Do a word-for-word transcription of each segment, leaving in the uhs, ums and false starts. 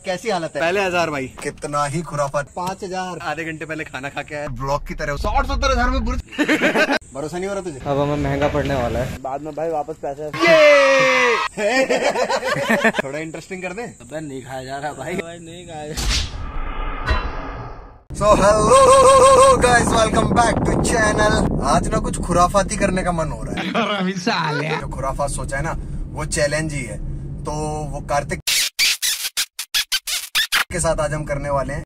कैसी हालत है? पहले हजार भाई, कितना ही खुराफात। पाँच हजार आधे घंटे पहले खाना खा के आया ब्लॉक की तरह। साठ सत्तर हजार में बुर्ज भरोसा नहीं हो रहा तुझे? अब हमें महंगा पड़ने वाला है। बाद में भाई वापस पैसे थोड़ा इंटरेस्टिंग कर दे। अबे नहीं खाया जा रहा भाई, भाई नहीं खाया जा। So hello guys, welcome back to channel. आज ना कुछ खुराफाती करने का मन हो रहा है। जो खुराफात सोचा है ना वो चैलेंज ही है। तो वो कार्तिक के साथ आज हम करने वाले हैं।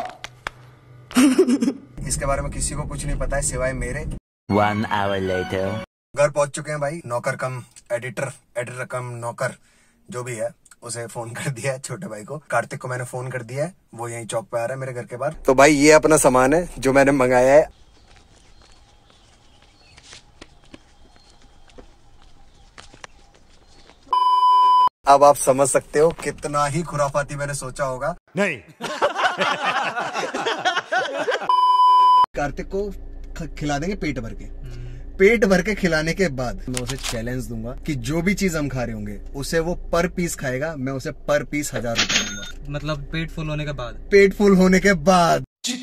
इसके बारे में किसी को कुछ नहीं पता है सिवाय मेरे। One hour later. घर पहुंच चुके हैं भाई। नौकर कम एडिटर, एडिटर कम नौकर जो भी है, उसे फोन कर दिया है छोटे भाई को। कार्तिक को मैंने फोन कर दिया है, वो यहीं चौक पे आ रहा है मेरे घर के बाहर। तो भाई ये अपना सामान है जो मैंने मंगाया है। अब आप समझ सकते हो कितना ही खुराफाती मैंने सोचा होगा। नहीं कार्तिक को खिला देंगे पेट भर के। पेट भर के खिलाने के बाद मैं उसे चैलेंज दूंगा कि जो भी चीज हम खा रहे होंगे उसे वो पर पीस खाएगा। मैं उसे पर पीस हजार रुपए दूंगा। मतलब पेट फुल होने के बाद? पेट फुल होने के बाद।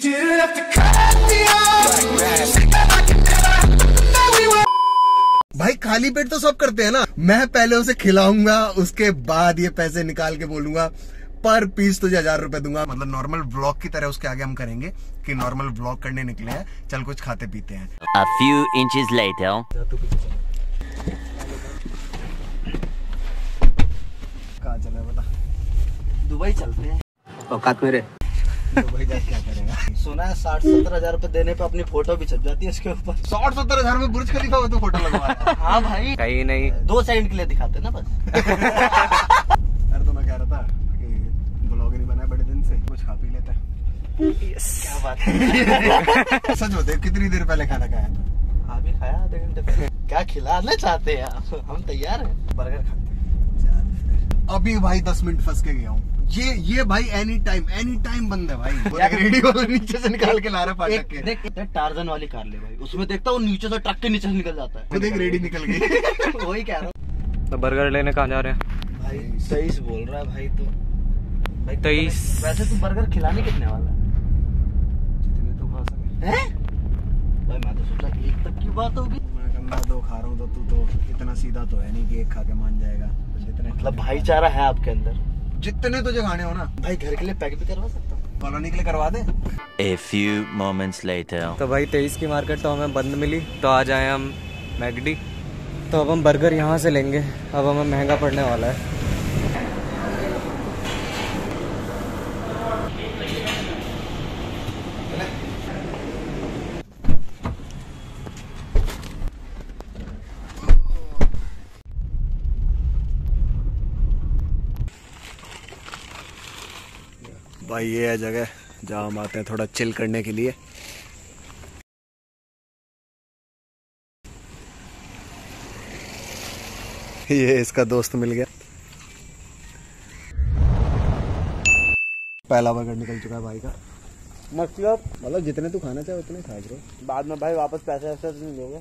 भाई खाली पेट तो सब करते हैं ना। मैं पहले उसे खिलाऊंगा, उसके बाद ये पैसे निकाल के बोलूंगा पर पीस तुझे हजार रुपए दूंगा। मतलब नॉर्मल व्लॉग की तरह उसके आगे हम करेंगे कि नॉर्मल व्लॉग करने निकले हैं, चल कुछ खाते पीते हैं। A few inches later. कहाँ चले बता? दुबई चलते हैं। औकात मेरे। दुबई जाके क्या करेगा? सुना है साठ सत्तर हजार रूपए देने पे अपनी फोटो भी छप जाती है इसके ऊपर। साठ सत्तर हजार में बुर्ज खलीफा में तो फोटो लगवा। हाँ भाई, कहीं नहीं, दो सेकंड के लिए दिखाते ना बस। अरे तो मैं कह रहा था कि ब्लॉग नहीं बनाया बड़े दिन से, कुछ खा पी लेते हैं। क्या बात है। सच होते कितनी देर पहले खाना खाया? अभी खाया आधे घंटे पहले। क्या खिलाना चाहते हैं आप? हम तैयार हैं। बर्गर खाते हैं। अभी भाई दस मिनट फंस के गया हूँ। ये ये भाई एनी टाइम एनी टाइम बंद है भाई। रेडी वाला नीचे से निकाल के ला रहा फाटक के। देख देख टार्जन वाली कार ले भाई, उसमें देखता हूँ नीचे से ट्रक के नीचे से निकल जाता है। खुद एक रेडी निकल गई। वही कह रहा हूँ। तो बर्गर लेने कहाँ जा रहे हैं? भाई तेईस बोल रहा है भाई। तो भाई तेईस। वैसे तू बर्गर खिलाने कितने वाला है? जितने तो खा सके। हैं? भाई मैं तो सोचा एक तक की बात होगी। मैं कम दो खा रहा हूँ तो तू तो इतना सीधा तो है नहीं कि एक खा के मान जाएगा। तो जितने मतलब भाईचारा है आपके अंदर। जितने तुझे खाने हो ना भाई घर के लिए पैक भी करवा सकता हूँ। कॉलोनी के लिए करवा दे। A few moments later. तो भाई तेईस की मार्केट तो हमें बंद मिली, तो आज आए हम मैगडी। तो अब हम बर्गर यहाँ से लेंगे। अब हमें महंगा पड़ने वाला है। भाई ये है जगह जहाँ हम आते हैं थोड़ा चिल करने के लिए। ये इसका दोस्त मिल गया। पहला बर्गर निकल चुका है भाई का। मतलब मतलब जितने तू खाना चाहे उतने खा ब्रो। बाद में भाई वापस पैसे वैसे नहीं दोगे?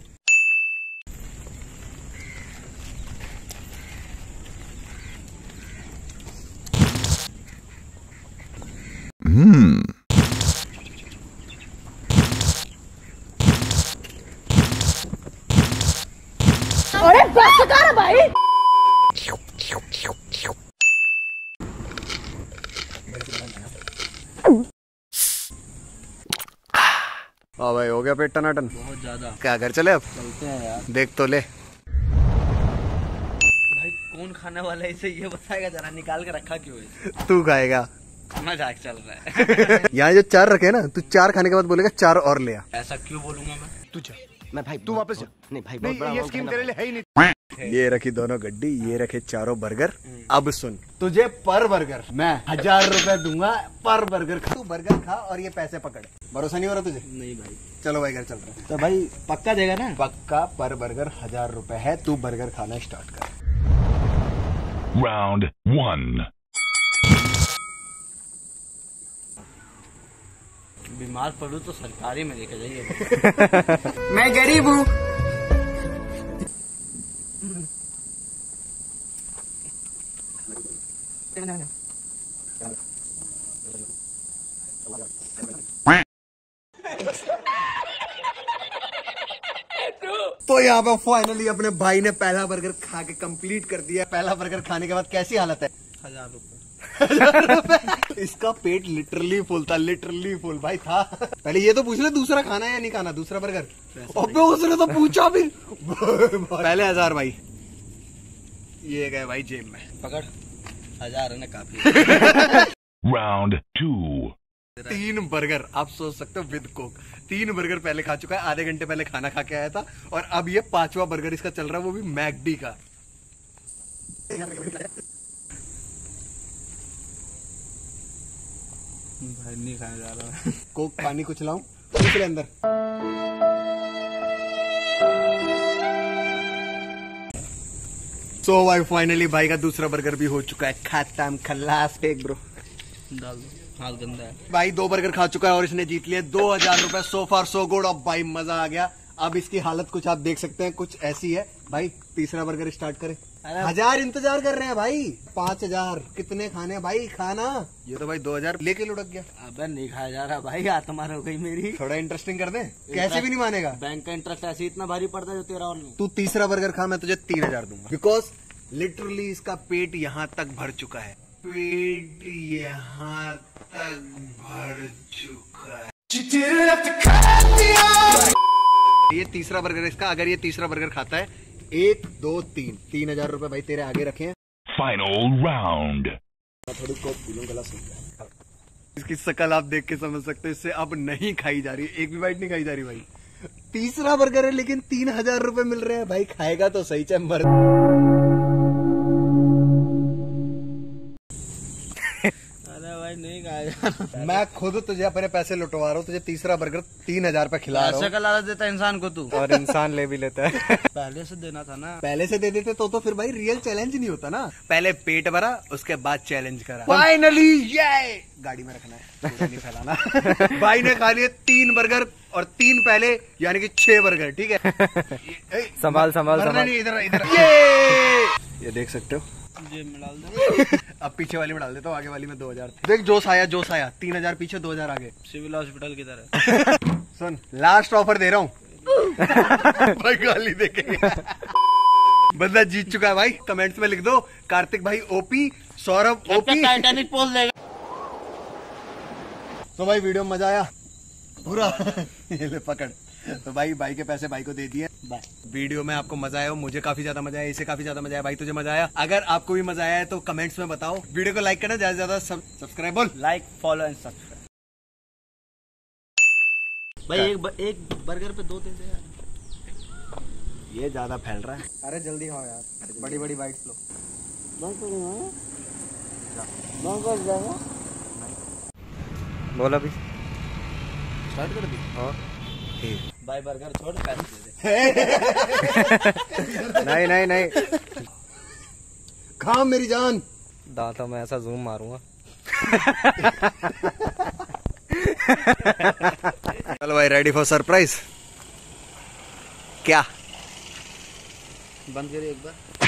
अरे बस कर भाई। हाँ भाई हो गया पेट टनाटन। बहुत ज्यादा। क्या घर चले अब? चलते हैं यार। देख तो ले। भाई कौन खाने वाला है इसे ये बताएगा जरा। निकाल के रखा क्यों है? तू खाएगा। मजाक चल रहा है। यहाँ जो चार रखे ना, तू चार खाने के बाद बोलेगा चार और ले आ। ऐसा क्यों बोलूंगा मैं? तू जा। मैं भाई तू वापस जा। नहीं भाई, बहुत बड़ा ये स्कीम तेरे लिए है ही नहीं। ये रखी दोनों गड्डी, ये रखे चारों बर्गर। अब सुन, तुझे पर बर्गर मैं हजार रुपए दूंगा। पर बर्गर खा, तू बर्गर खा और ये पैसे पकड़। भरोसा नहीं हो रहा तुझे? नहीं भाई। चलो भाई घर चल रहे हैं। तो भाई पक्का देगा ना? पक्का पर बर्गर हजार रुपए है। तू बर्गर खाना स्टार्ट कर। Round one. बीमार पड़ू तो सरकारी में लेके जाइए। मैं गरीब हूँ। तो यहाँ पे फाइनली अपने भाई ने पहला बर्गर खा के कंप्लीट कर दिया। पहला बर्गर खाने के बाद कैसी हालत है? हजार रुपए। हजार रुपए। इसका पेट लिटरली फुल था, लिटरली फुल भाई था। पहले ये तो पूछ ले दूसरा खाना है या नहीं खाना, दूसरा बर्गर। अबे उसने तो पूछा भी। पहले हजार भाई, ये गए भाई जेब में। पकड़, हजार है ना काफी। Round two. तीन बर्गर आप सोच सकते हो विद कोक। तीन बर्गर पहले खा चुका है, आधे घंटे पहले खाना खा के आया था, और अब ये पांचवा बर्गर इसका चल रहा है, वो भी मैकडी का। भाई नहीं खाया जा रहा। कोक पानी कुछ लाऊं दूसरे अंदर। सो भाई फाइनली भाई का दूसरा बर्गर भी हो चुका है खत्म। खल्लास फेंक ब्रो, डाल दो, हाथ गंदा है। भाई दो बर्गर खा चुका है और इसने जीत लिए दो हजार रुपए। So far so good. अब भाई मजा आ गया। अब इसकी हालत कुछ आप देख सकते हैं, कुछ ऐसी है। भाई तीसरा बर्गर स्टार्ट करें। हजार इंतजार कर रहे हैं भाई। पांच हजार कितने खाने हैं भाई? खाना ये तो भाई दो हजार लेके लुढ़क गया। अबे नहीं खाया जा रहा भाई, आत्मा हो गई मेरी। थोड़ा इंटरेस्टिंग कर दे, कैसे भी नहीं मानेगा। बैंक का इंटरेस्ट ऐसे इतना भारी पड़ता है जो तेरा और नहीं। तू तीसरा बर्गर खा, मैं तुझे तीन हजार दूंगा। बिकॉज लिटरली इसका पेट यहाँ तक भर चुका है। पेट यहाँ तक भर चुका है। ये तीसरा बर्गर इसका। अगर ये तीसरा बर्गर खाता है, एक दो तीन तीन हजार रुपए भाई तेरे आगे रखे हैं। Final round. थोड़ी कोक पी लूं, गला सूख गया। इसकी शकल आप देख के समझ सकते हो, इससे अब नहीं खाई जा रही, एक भी बाइट नहीं खाई जा रही भाई। तीसरा बर्गर है लेकिन तीन हजार रुपए मिल रहे हैं भाई। खाएगा तो सही चैम्बर। अरे भाई नहीं खाया जा रहा। मैं खुद तुझे अपने पैसे लुटवा रहा हूँ, तुझे तीसरा बर्गर तीन हजार रुपए खिला रहा ऐसे हूँ। का लालच देता है इंसान को तू। और इंसान ले भी लेता है। पहले से देना था ना। पहले से दे देते तो तो फिर भाई रियल चैलेंज नहीं होता ना। पहले पेट भरा, उसके बाद चैलेंज करा। फाइनली ये गाड़ी में रखना है, पूरा नहीं फैलाना। भाई ने खा लिए तीन बर्गर और तीन पहले, यानी कि छह बर्गर। ठीक है, संभाल संभाल मरना संभाल। नहीं, इधर इधर। ये ये देख सकते हो। जेब में डाल दो। अब पीछे वाली में डाल देता हूँ, आगे वाली में दो हजार थे। देख जोश आया, जोश आया। तीन हजार पीछे, दो हजार आगे। सिविल हॉस्पिटल की तरह। सुन, लास्ट ऑफर दे रहा हूँ। भाई गाली देके बंदा जीत चुका है भाई। कमेंट्स में लिख दो कार्तिक भाई OP, Saurabh OP. Titanic pose देगा। तो भाई वीडियो में मजा आया पूरा। ये ले पकड़। तो भाई भाई के पैसे भाई को दे दिए। वीडियो में आपको मजा आया हो, मुझे काफी ज्यादा मजा आया, इसे काफी ज्यादा मजा आया। भाई तुझे मजा आया? अगर आपको भी मजा आया है तो कमेंट्स में बताओ। वीडियो को लाइक करना, ज्यादा से ज्यादा सब्सक्राइब बोल। Like, follow and subscribe. भाई एक ब, एक बर्गर पे दो दे दे यार। ये ज्यादा फैल रहा है। अरे जल्दी खाओ यार, बड़ी बड़ी बाइट्स लो। बोला भी स्टार्ट कर दी। हाँ। भाई बर्गर छोड़, पैसे दे दे। नहीं नहीं नहीं, खा मेरी जान। दांतों में ऐसा जूम मारूंगा। चलो भाई, रेडी फॉर सरप्राइज। क्या बंद करिए एक बार।